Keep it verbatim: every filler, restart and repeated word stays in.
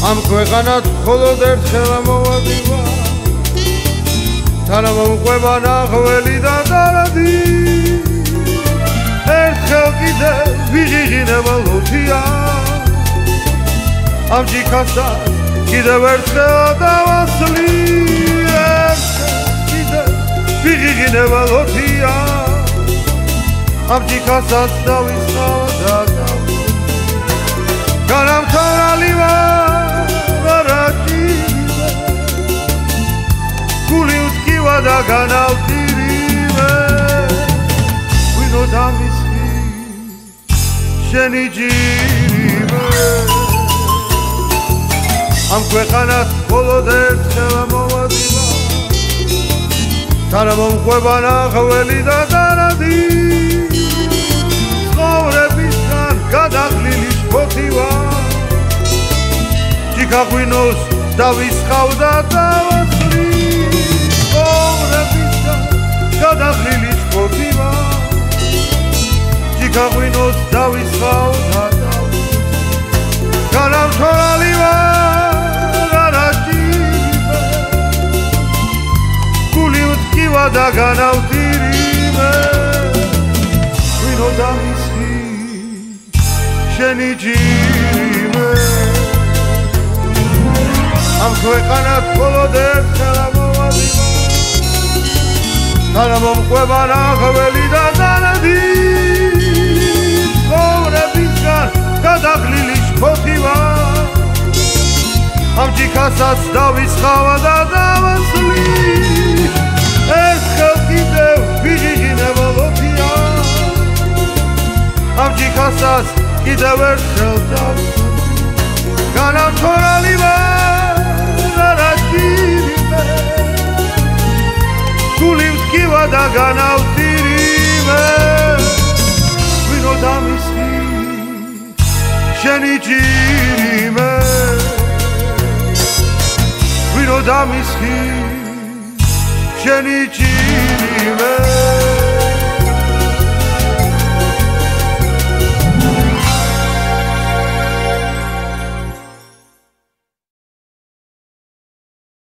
ამ ქვეყანად მხოლოდ ერთხელ მოვადივა თან მომყვება ნახველი და დარადი ერთხელ კიდე ვიღიღინება ლოთია ამ ჯიქასა კიდევ ერთხელ დავასლი ერთხელ კიდე ვიღიღინება ლოთია ამ ჯიქასაც დავისხავა და დავსლი განამთავრალი ვარ არაჭირიმე გული უთქივა და განავტირიმე ვინო დამისხი შენი ჯირიმე ამ ქვეყანად მხოლოდ ერთხელ მოვადივა თან მომყვება ნახველი და დარადი ცხოვრებისგან გადაღლილი შფოთივა ჯიქა ღვინოს დავისხავ და დავასლი ცხოვრებისგან გადაღლილი შფოთივა ჯიქა ღვინოს დავისხავ და დავასლი განამთავრალი ვარ არაჭირიმე გული უთქივა და განავტირიმე ღვინო დამისხი შენი ჯირიმე ამ ქვეყანად მხოლოდ ერთხელ მოვადივა თან მომყვება ნახველი და დარადი ცხოვრებისგან გადაღლილი შფოთივა ამ ჯიქასაც დავისხავა და დავასლი ერთხელ კიდევ ვიღიღინება ლოთია ამ ჯიქასაც კიდევ ერთხელ დავსლი განამთავრალი ვარ არაჭირიმე გული უთქივა და განავტირიმე ღვინო დამისხი შენი ჯირიმე ღვინო დამისხი შენი ჯირიმე